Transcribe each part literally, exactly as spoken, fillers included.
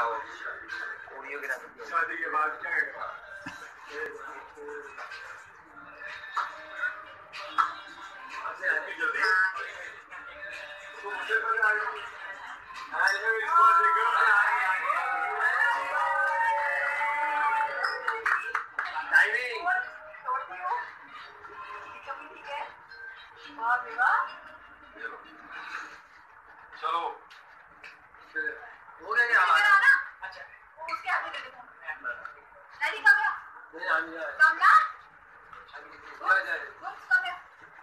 उड़ियों के साथ शादी के बाद क्या है? जल्दी तो मुझे पता है आज मैं इसको देखो टाइमिंग ठीक है वाह विवाह चलो हो गया क्या अच्छा उसके आगे दे देता हूं डैडी कम है नहीं आ गया कम ना जा जा कम है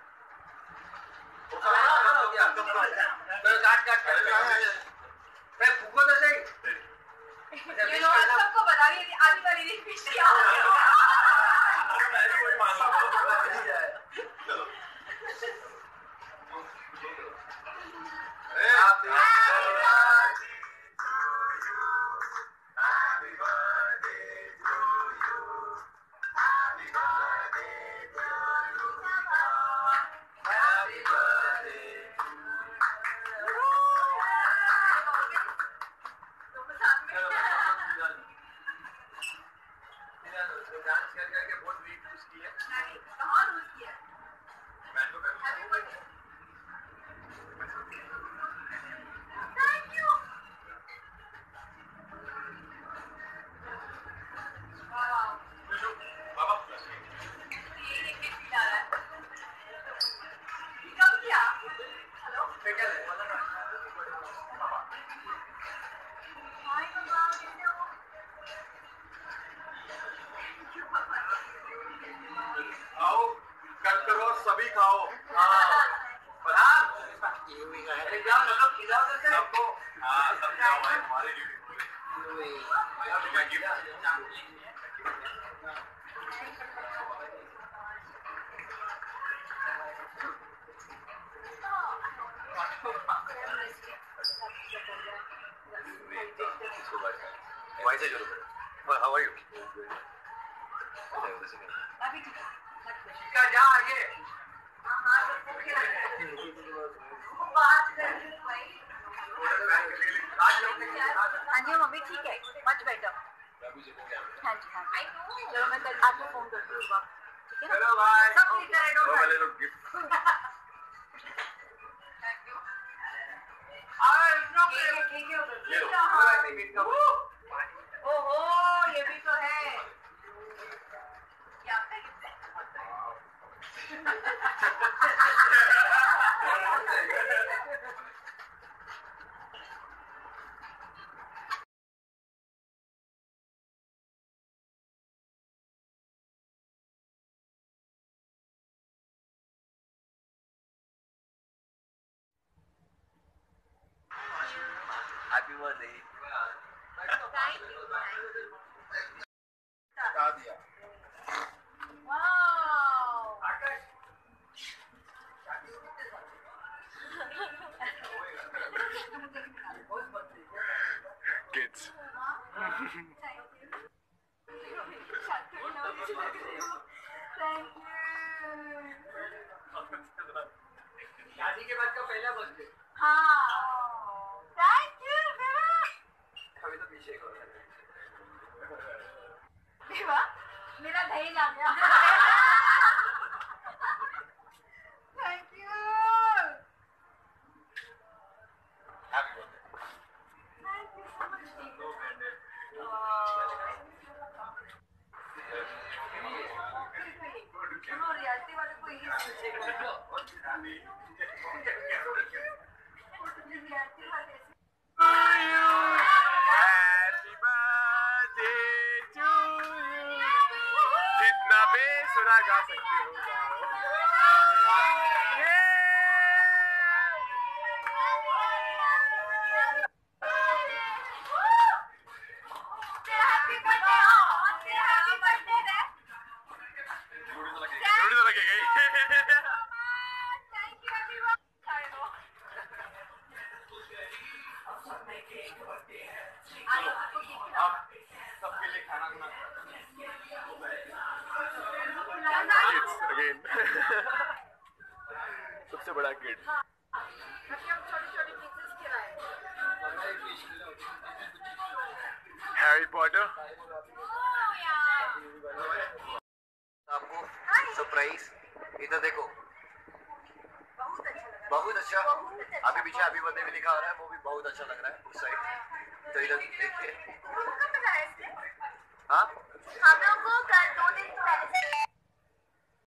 वो कहाँ हो गया मैं काट काट कर मैं फूको तो सही ये लोग सबको बता रही है आधी बारी नहीं फिश किया मैं भी वही मान रहा हूँ चलो Happy आओ कट करो सभी खाओ सबको हाँ सब खाओ हमारे Why is it? Well, how are you? अभी ठीक है क्या जा आगे हां हां तो ओके बात कर भाई हाँ जी मम्मी ठीक है मच बेटर हाँ जी हाँ चलो मैं कल आपको फोन करती हूँ ठीक है हेलो भाई सब ठीक है डोंट वाले लोग गिफ्ट थैंक यू अरे नो ठीक है ये लो ओहो ये भी तो है क्या आपका गिफ्ट है Happy birthday. थैंक यू बता दिया वाओ kids शादी के बाद का पहला बर्थडे हाँ थैंक यू अभी तो पीछे को देवा मेरा दहेज आ गया thank you happy birthday thank you so much no बैंडेड सुनो रियलिटी वाले को यही सोचेगा रियलिटी वाले हैप्पी बर्थडे टू यू जितना बेसुरा गा सकते हो हैप्पी बर्थडे हैप्पी बर्थडे थोड़ी तो लगेगा थैंक यू एवरीवन आप सबके लिए खाना खुना किड्स अगेन सबसे बड़ा किड अभी हम छोटी छोटी पीसेस खिलाए आपको सरप्राइज। इधर देखो, बहुत अच्छा लगा, बहुत अच्छा। बहुत अच्छा। अभी पीछे हैप्पी बर्थडे भी लिखा हो रहा है, वो भी बहुत अच्छा लग रहा है उस साइड। तो इधर देखिए। कब तक आया इसलिए? हाँ हम लोग को कल दो